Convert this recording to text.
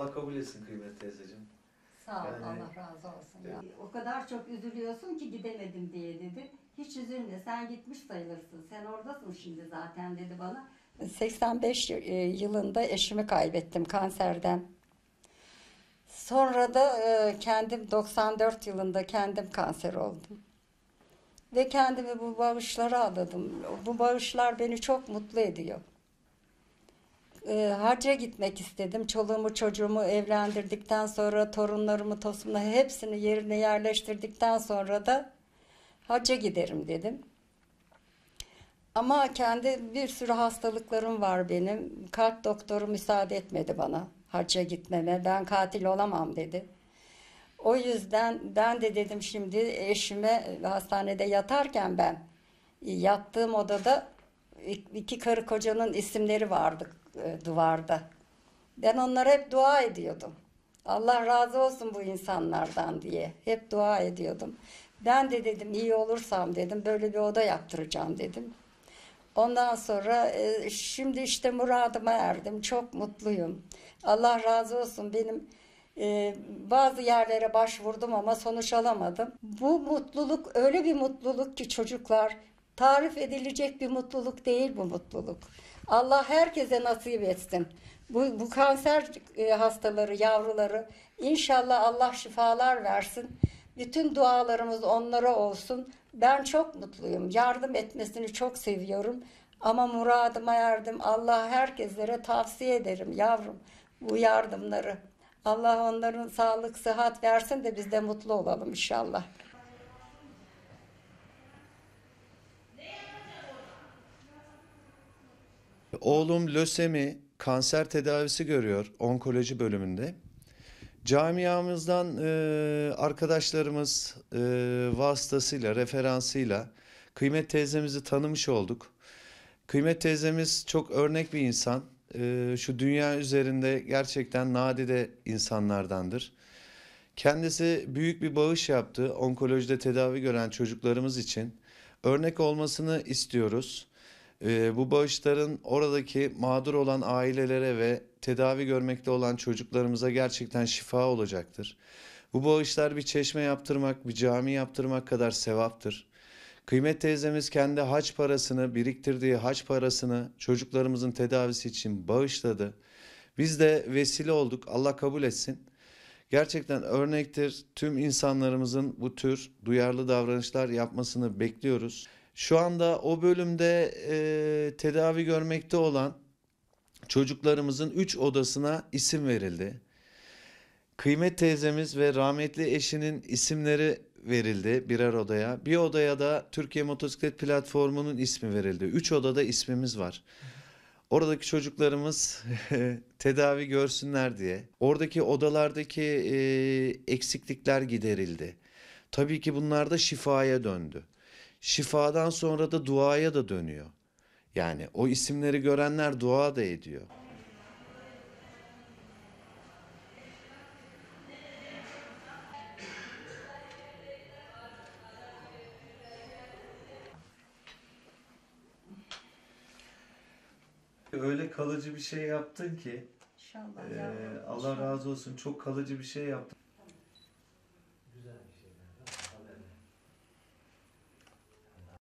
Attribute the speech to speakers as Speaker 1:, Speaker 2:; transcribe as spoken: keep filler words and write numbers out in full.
Speaker 1: Allah kabul etsin kıymetli teyzeciğim.
Speaker 2: Sağ ol,
Speaker 1: Yani,
Speaker 2: Allah razı olsun ya. O kadar çok üzülüyorsun ki gidemedim diye dedi. Hiç üzülme, sen gitmiş sayılırsın. Sen oradasın şimdi zaten dedi bana. seksen beş yılında eşimi kaybettim kanserden. Sonra da kendim doksan dört yılında kendim kanser oldum. Ve kendimi bu bağışlara adadım. Bu bağışlar beni çok mutlu ediyor. E, hacca gitmek istedim. Çoluğumu çocuğumu evlendirdikten sonra torunlarımı tosumla hepsini yerine yerleştirdikten sonra da hacca giderim dedim. Ama kendi bir sürü hastalıklarım var benim. Kalp doktoru müsaade etmedi bana hacca gitmeme. Ben katil olamam dedi. O yüzden ben de dedim şimdi eşime hastanede yatarken ben yattığım odada iki karı kocanın isimleri vardı duvarda. Ben onlara hep dua ediyordum. Allah razı olsun bu insanlardan diye. Hep dua ediyordum. Ben de dedim iyi olursam dedim böyle bir oda yaptıracağım dedim. Ondan sonra şimdi işte muradıma erdim. Çok mutluyum. Allah razı olsun benim bazı yerlere başvurdum ama sonuç alamadım. Bu mutluluk öyle bir mutluluk ki çocuklar tarif edilecek bir mutluluk değil bu mutluluk. Allah herkese nasip etsin. Bu, bu kanser hastaları, yavruları inşallah Allah şifalar versin. Bütün dualarımız onlara olsun. Ben çok mutluyum. Yardım etmesini çok seviyorum. Ama muradıma erdim. Allah herkeslere tavsiye ederim yavrum bu yardımları. Allah onların sağlık, sıhhat versin de biz de mutlu olalım inşallah.
Speaker 1: Oğlum lösemi kanser tedavisi görüyor onkoloji bölümünde. Camiamızdan e, arkadaşlarımız e, vasıtasıyla, referansıyla Kıymet teyzemizi tanımış olduk. Kıymet teyzemiz çok örnek bir insan. E, şu dünya üzerinde gerçekten nadide insanlardandır. Kendisi büyük bir bağış yaptı onkolojide tedavi gören çocuklarımız için. Örnek olmasını istiyoruz. Ee, bu bağışların oradaki mağdur olan ailelere ve tedavi görmekte olan çocuklarımıza gerçekten şifa olacaktır. Bu bağışlar bir çeşme yaptırmak, bir cami yaptırmak kadar sevaptır. Kıymet teyzemiz kendi hac parasını, biriktirdiği hac parasını çocuklarımızın tedavisi için bağışladı. Biz de vesile olduk. Allah kabul etsin. Gerçekten örnektir. Tüm insanlarımızın bu tür duyarlı davranışlar yapmasını bekliyoruz. Şu anda o bölümde e, tedavi görmekte olan çocuklarımızın üç odasına isim verildi. Kıymet teyzemiz ve rahmetli eşinin isimleri verildi birer odaya. Bir odaya da Türkiye Motosiklet Platformu'nun ismi verildi. Üç odada ismimiz var. Oradaki çocuklarımız tedavi görsünler diye. Oradaki odalardaki e, eksiklikler giderildi. Tabii ki bunlar da şifaya döndü. Şifadan sonra da duaya da dönüyor. Yani o isimleri görenler dua da ediyor. Öyle kalıcı bir şey yaptın ki
Speaker 2: İnşallah
Speaker 1: e,
Speaker 2: yavrum.
Speaker 1: Allah razı olsun, çok kalıcı bir şey yaptın.